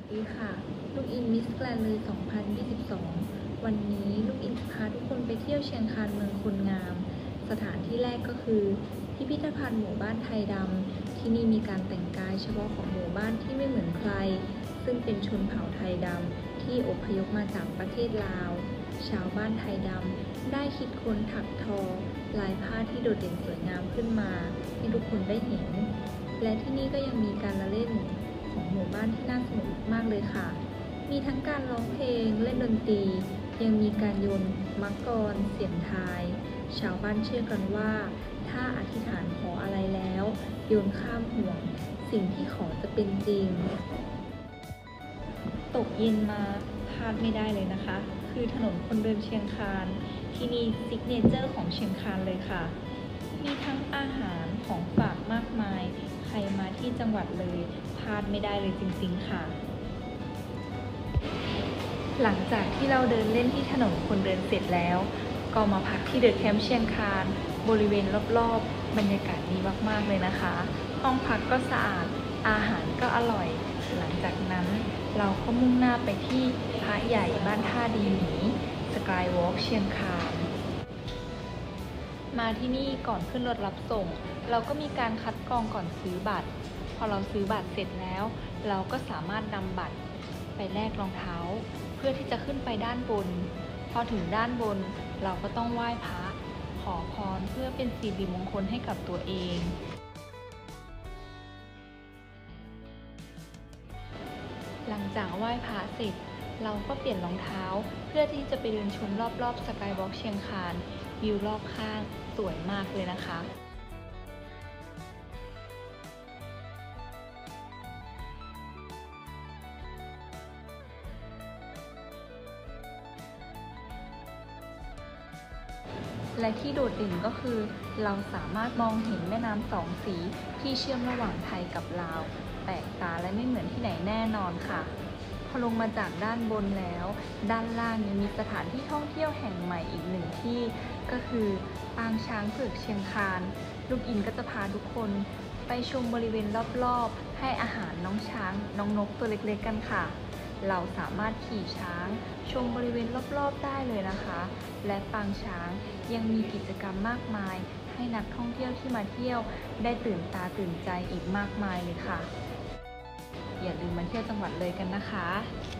ดีค่ะลูกอินมิสแกรนด์เลย 2022 วันนี้ลูกอินจะพาทุกคนไปเที่ยวเชียงคานเมืองคนงาม สถานที่แรกก็คือพิพิธภัณฑ์หมู่บ้านไทยดำที่นี่มีการแต่งกายเฉพาะของหมู่บ้านที่ไม่เหมือนใครซึ่งเป็นชนเผ่าไทยดำที่อพยพมาจากประเทศลาวชาวบ้านไทยดำได้คิดค้นถักทอลายผ้าที่โดดเด่นสวยงามขึ้นมาให้ทุกคนได้เห็นและที่นี่ก็ยังมีการละเล่นของหมู่บ้านที่น่าสนุกมากเลยค่ะมีทั้งการร้องเพลงเล่นดนตรียังมีการโยนมังกรเสียงทายชาวบ้านเชื่อกันว่าถ้าอธิษฐานขออะไรแล้วโยนข้ามห่วงสิ่งที่ขอจะเป็นจริงตกเย็นมาพลาดไม่ได้เลยนะคะคือถนนคนเดินเชียงคานที่นี่ซิกเนเจอร์ของเชียงคานเลยค่ะมีทั้งอาหารของฝากมากมายใครมาที่จังหวัดเลยพลาดไม่ได้เลยจริงๆค่ะหลังจากที่เราเดินเล่นที่ถนนคนเดินเสร็จแล้วก็มาพักที่เดอะแคมป์เชียงคานบริเวณรอบๆบรรยากาศดีมากๆเลยนะคะห้องพักก็สะอาดอาหารก็อร่อยหลังจากนั้นเราก็มุ่งหน้าไปที่พระใหญ่บ้านท่าดีหมีสกายวอล์กเชียงคานมาที่นี่ก่อนขึ้นรถรับส่งเราก็มีการคัดกรองก่อนซื้อบัตรพอเราซื้อบัตรเสร็จแล้วเราก็สามารถนำบัตรไปแลกรองเท้าเพื่อที่จะขึ้นไปด้านบนพอถึงด้านบนเราก็ต้องไหว้พระขอพรเพื่อเป็นสิริมงคลให้กับตัวเองหลังจากไหว้พระเสร็จเราก็เปลี่ยนรองเท้าเพื่อที่จะไปเดินชมรอบๆสกายวอล์กเชียงคานวิวรอบข้างสวยมากเลยนะคะและที่โดดเด่นก็คือเราสามารถมองเห็นแม่น้ำสองสีที่เชื่อมระหว่างไทยกับลาวแปลกตาและไม่เหมือนที่ไหนแน่นอนค่ะพอลงมาจากด้านบนแล้วด้านล่างยังมีสถานที่ท่องเที่ยวแห่งใหม่อีกหนึ่งที่ก็คือปางช้างเผือกเชียงคานลูกอินก็จะพาทุกคนไปชมบริเวณรอบๆให้อาหารน้องช้างน้องนกตัวเล็กๆกันค่ะเราสามารถขี่ช้างชมบริเวณรอบๆได้เลยนะคะและปางช้างยังมีกิจกรรมมากมายให้นักท่องเที่ยวที่มาเที่ยวได้ตื่นตาตื่นใจอีกมากมายเลยค่ะอย่าลืมมาเที่ยวจังหวัดเลยกันนะคะ